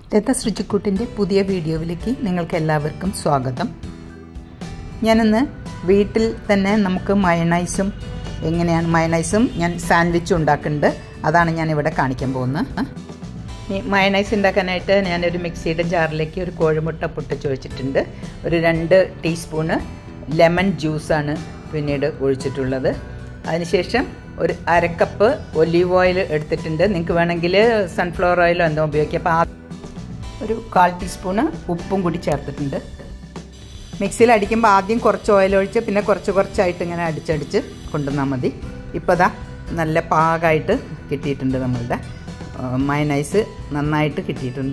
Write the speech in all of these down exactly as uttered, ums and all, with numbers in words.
ലത ശ്രുചിക്കുട്ടിൻ്റെ പുതിയ വീഡിയോയിലേക്ക് നിങ്ങൾക്ക് എല്ലാവർക്കും സ്വാഗതം. ഞാനിന്ന് വീട്ടിൽ തന്നെ നമുക്ക് മയണൈസും എങ്ങനെയാണ് മയണൈസും ഞാൻ സാൻഡ്വിച്ചും ഉണ്ടാക്കുന്നുണ്ട്. അതാണ് ഞാനിവിടെ കാണിക്കാൻ പോകുന്നത്. ഈ മയണൈസ് ഉണ്ടാക്കാനായിട്ട് ഞാനൊരു മിക്സിയുടെ ജാറിലേക്ക് ഒരു കോഴിമുട്ട പൊട്ടിച്ച് ഒഴിച്ചിട്ടുണ്ട്. ഒരു രണ്ട് ടീസ്പൂണ് ലെമൺ ജ്യൂസാണ് പിന്നീട് ഒഴിച്ചിട്ടുള്ളത്. അതിനുശേഷം ഒരു അരക്കപ്പ് ഒലീവ് ഓയിൽ എടുത്തിട്ടുണ്ട്. നിങ്ങൾക്ക് വേണമെങ്കിൽ സൺഫ്ലവർ ഓയിലോ എന്തോ ഉപയോഗിക്കാം. അപ്പോൾ ആ ഒരു കാൽ ടീസ്പൂണ് ഉപ്പും കൂടി ചേർത്തിട്ടുണ്ട്. മിക്സിയിൽ അടിക്കുമ്പോൾ ആദ്യം കുറച്ച് ഓയിൽ ഒഴിച്ച് പിന്നെ കുറച്ച് കുറച്ചായിട്ട് ഇങ്ങനെ അടിച്ചടിച്ച് കൊണ്ടുവന്നാൽ മതി. ഇപ്പോൾ ദാ നല്ല പാകമായിട്ട് കിട്ടിയിട്ടുണ്ട്. നമ്മളുടെ മയണൈസ് നന്നായിട്ട് കിട്ടിയിട്ടുണ്ട്.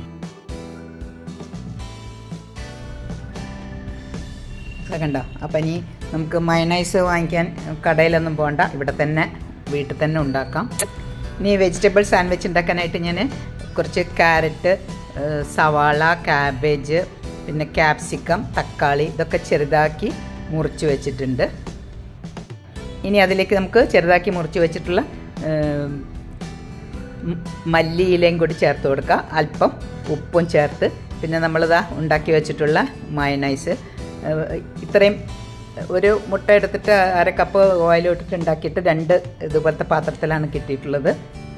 കണ്ടോ? അപ്പം ഇനി നമുക്ക് മയണൈസ് വാങ്ങിക്കാൻ കടയിലൊന്നും പോകണ്ട, ഇവിടെ തന്നെ വീട്ടിൽ തന്നെ ഉണ്ടാക്കാം. ഇനി വെജിറ്റബിൾ സാൻഡ്വിച്ച് ഉണ്ടാക്കാനായിട്ട് ഞാൻ കുറച്ച് ക്യാരറ്റ്, സവാള, കാബേജ്, പിന്നെ ക്യാപ്സിക്കം, തക്കാളി ഇതൊക്കെ ചെറുതാക്കി മുറിച്ച് വെച്ചിട്ടുണ്ട്. ഇനി അതിലേക്ക് നമുക്ക് ചെറുതാക്കി മുറിച്ച് വെച്ചിട്ടുള്ള മല്ലിയിലയും കൂടി ചേർത്ത് കൊടുക്കുക. അല്പം ഉപ്പും ചേർത്ത് പിന്നെ നമ്മളിതാ ഉണ്ടാക്കി വെച്ചിട്ടുള്ള മയണൈസ് ഇത്രയും ഒരു മുട്ട എടുത്തിട്ട് അര കപ്പ് ഓയിൽ ഇട്ടിട്ട് ഉണ്ടാക്കിയിട്ട് രണ്ട് ഇതുപോലത്തെ പാത്രത്തിലാണ് കിട്ടിയിട്ടുള്ളത്.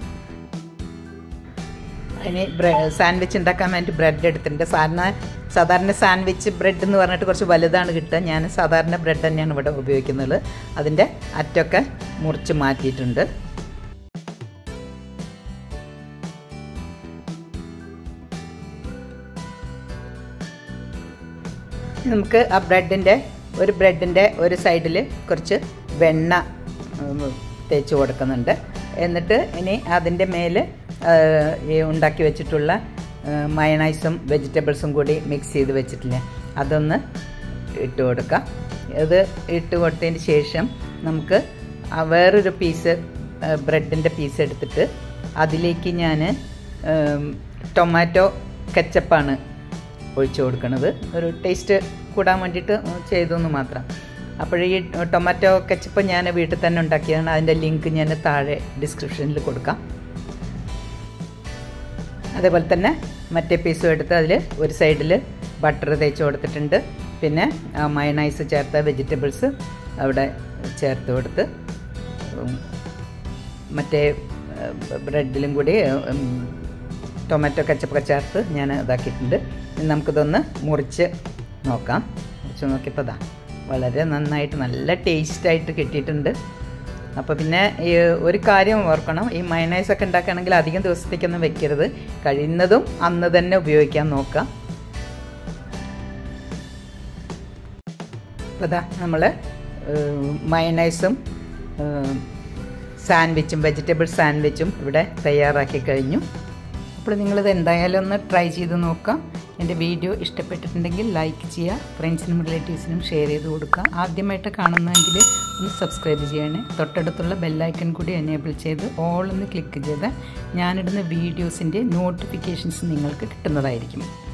ഇനി ബ്രെ സാൻഡ്വിച്ച് ഉണ്ടാക്കാൻ വേണ്ടി ബ്രെഡ് എടുത്തിട്ടുണ്ട്. സാധാരണ സാധാരണ സാൻഡ്വിച്ച് ബ്രെഡ് എന്ന് പറഞ്ഞിട്ട് കുറച്ച് വലുതാണ് കിട്ടുക. ഞാൻ സാധാരണ ബ്രെഡ് തന്നെയാണ് ഇവിടെ ഉപയോഗിക്കുന്നത്. അതിൻ്റെ അറ്റമൊക്കെ മുറിച്ച് മാറ്റിയിട്ടുണ്ട്. നമുക്ക് ആ ബ്രെഡിൻ്റെ ഒരു ബ്രെഡിൻ്റെ ഒരു സൈഡിൽ കുറച്ച് വെണ്ണ തേച്ച് കൊടുക്കുന്നുണ്ട്. എന്നിട്ട് ഇനി അതിൻ്റെ മേൽ ഈ ഉണ്ടാക്കി വെച്ചിട്ടുള്ള മയണൈസും വെജിറ്റബിൾസും കൂടി മിക്സ് ചെയ്ത് വെച്ചിട്ടില്ലേ, അതൊന്ന് ഇട്ട് കൊടുക്കാം. ഇത് ഇട്ട് കൊടുത്തതിന് ശേഷം നമുക്ക് വേറൊരു പീസ് ബ്രെഡിൻ്റെ പീസ് എടുത്തിട്ട് അതിലേക്ക് ഞാൻ ടൊമാറ്റോ കെച്ചപ്പാണ് ഒഴിച്ചു കൊടുക്കുന്നത്. ഒരു ടേസ്റ്റ് കൂടാൻ വേണ്ടിയിട്ട് ചെയ്തെന്ന് മാത്രം. അപ്പോൾ ഈ ടൊമാറ്റോ കെച്ചപ്പ് ഞാൻ വീട്ടിൽ തന്നെ ഉണ്ടാക്കിയതാണ്. അതിൻ്റെ ലിങ്ക് ഞാൻ താഴെ ഡിസ്ക്രിപ്ഷനിൽ കൊടുക്കാം. അതേപോലെ തന്നെ മറ്റേ പീസും എടുത്ത് അതിൽ ഒരു സൈഡിൽ ബട്ടർ തേച്ച് കൊടുത്തിട്ടുണ്ട്. പിന്നെ മയണൈസ് ചേർത്ത വെജിറ്റബിൾസ് അവിടെ ചേർത്ത് കൊടുത്ത് മറ്റേ ബ്രെഡിലും കൂടി ടൊമാറ്റോ കെച്ചപ്പൊക്കെ ചേർത്ത് ഞാൻ ഇതാക്കിയിട്ടുണ്ട്. നമുക്കിതൊന്ന് മുറിച്ച് നോക്കാം. മുറിച്ച് നോക്കിയപ്പോൾ ഇതാ വളരെ നന്നായിട്ട് നല്ല ടേസ്റ്റായിട്ട് കിട്ടിയിട്ടുണ്ട്. അപ്പോൾ പിന്നെ ഈ ഒരു കാര്യം ഓർക്കണം, ഈ മയണൈസൊക്കെ ഉണ്ടാക്കുകയാണെങ്കിൽ അധികം ദിവസത്തേക്കൊന്നും വെക്കരുത്. കഴിയുന്നതും അന്ന് തന്നെ ഉപയോഗിക്കാൻ നോക്കാം. അപ്പോൾ ഇതാ നമ്മൾ മയണൈസും സാൻഡ്വിച്ചും വെജിറ്റബിൾ സാൻഡ്വിച്ചും ഇവിടെ തയ്യാറാക്കി കഴിഞ്ഞു. അപ്പോൾ നിങ്ങളിത് എന്തായാലും ഒന്ന് ട്രൈ ചെയ്ത് നോക്കാം. എൻ്റെ വീഡിയോ ഇഷ്ടപ്പെട്ടിട്ടുണ്ടെങ്കിൽ ലൈക്ക് ചെയ്യുക, ഫ്രണ്ട്സിനും റിലേറ്റീവ്സിനും ഷെയർ ചെയ്ത് കൊടുക്കുക. ആദ്യമായിട്ട് കാണുന്നതെങ്കിൽ ഒന്ന് സബ്സ്ക്രൈബ് ചെയ്യണേ. തൊട്ടടുത്തുള്ള ബെല്ലൈക്കൺ കൂടി എനേബിൾ ചെയ്ത് ഓൾ ഒന്ന് ക്ലിക്ക് ചെയ്ത് ഞാനിടുന്ന വീഡിയോസിൻ്റെ നോട്ടിഫിക്കേഷൻസ് നിങ്ങൾക്ക് കിട്ടുന്നതായിരിക്കും.